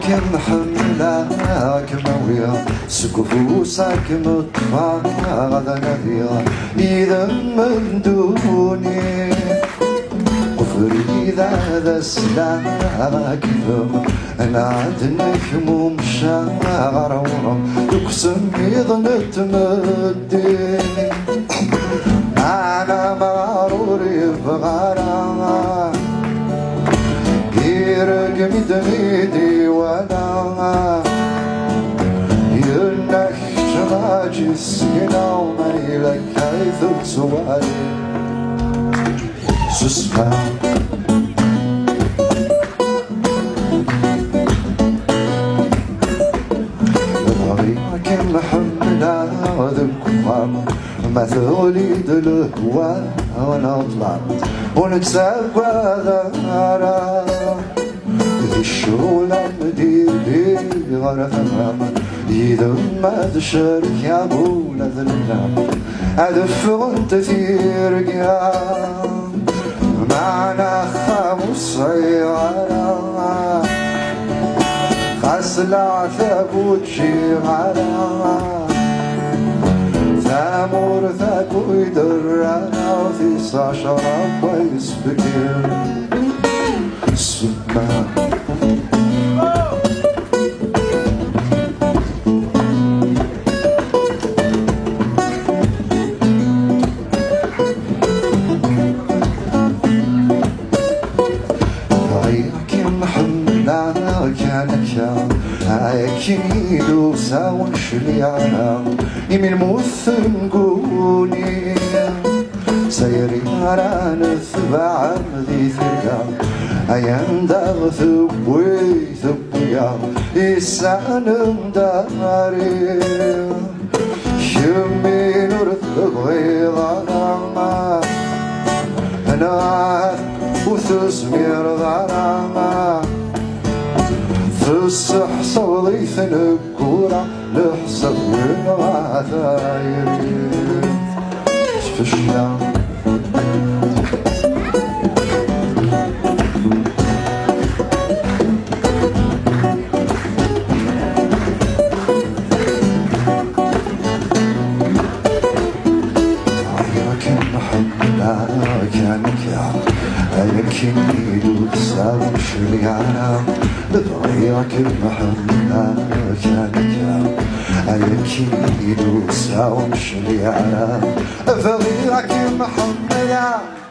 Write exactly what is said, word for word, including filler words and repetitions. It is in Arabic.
كم حملة كموية سكفوسك مطفى غدا نبيها إذا من دوني وفريدة ذا السلامة كذب أنا عندك ممشاغر ورم تقسم يظن تمدي أنا مغروري بغرامة يرقم دميدي وانا ينك جراجي السكينة وميلك حيث تسوالي سسفا بطريقك محملة وذكرام مثولي دلهوا وانا طلعت ونتسابى ذهرا الشولة مديري غرفة إذا ما تشارك يا بولا ذلنا أدف وانت تيرقيا معنا خامس عيارا خسلع ثابوت شيغارا ثامور ثاكو يدرانا وفي صاشرة كويس بكير سبحان أكيد ساون شليانا يمين موثن قوني سيري على نثبع ذي ثريا أيام داغ ثبوي ثبويا إسان مداري يمين ورث غيظانا أنا وثزمير ظانا فسح صوضي ثنكورة لحسب العثاير في الشام يمكن يدوسا وشليانا بطريقك المحملة كانك يمكن يدوسا وشليانا بطريقك المحملة